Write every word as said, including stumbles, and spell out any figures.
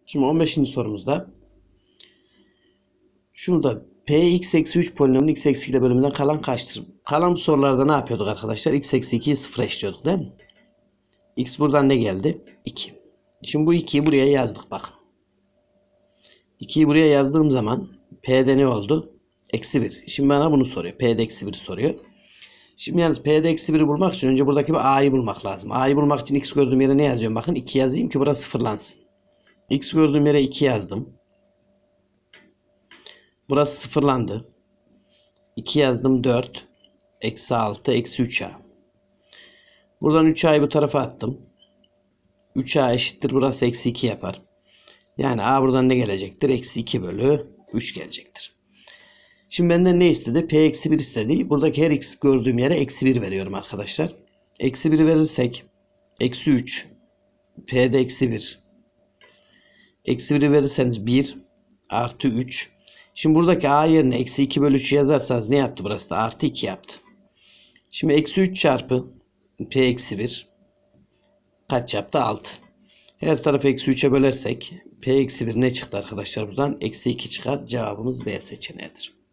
Şimdi on beşinci sorumuzda şunu da px eksi üç polinominin x eksi iki bölümünden kalan kaçtır? Kalan bu sorularda ne yapıyorduk arkadaşlar? X eksi ikiyi sıfıra eşliyorduk değil mi? X buradan ne geldi? iki. Şimdi bu ikiyi buraya yazdık bakın. ikiyi buraya yazdığım zaman P'de ne oldu? Eksi bir. Şimdi bana bunu soruyor. P'de eksi biri soruyor. Şimdi yalnız P'de eksi biri bulmak için önce buradaki bir A'yı bulmak lazım. A'yı bulmak için X gördüğüm yere ne yazıyorum? Bakın iki yazayım ki burası sıfırlansın. X gördüğüm yere iki yazdım. Burası sıfırlandı. iki yazdım dört. Eksi altı. Eksi üç A. Buradan üç A'yı bu tarafa attım. üç A eşittir. Burası eksi iki yapar. Yani A buradan ne gelecektir? Eksi iki bölü üç gelecektir. Şimdi benden ne istedi? P eksi bir istedi. Buradaki her x gördüğüm yere eksi bir veriyorum arkadaşlar. Eksi biri verirsek eksi üç. P'de eksi bir. Eksi biri verirseniz bir artı üç. Şimdi buradaki A yerine eksi iki bölü üçü yazarsanız ne yaptı burası da? Artı iki yaptı. Şimdi eksi üç çarpı P eksi bir kaç yaptı? altı. Her tarafı eksi üçe bölersek P eksi bir ne çıktı arkadaşlar buradan? Eksi iki çıkar. Cevabımız B seçeneğidir.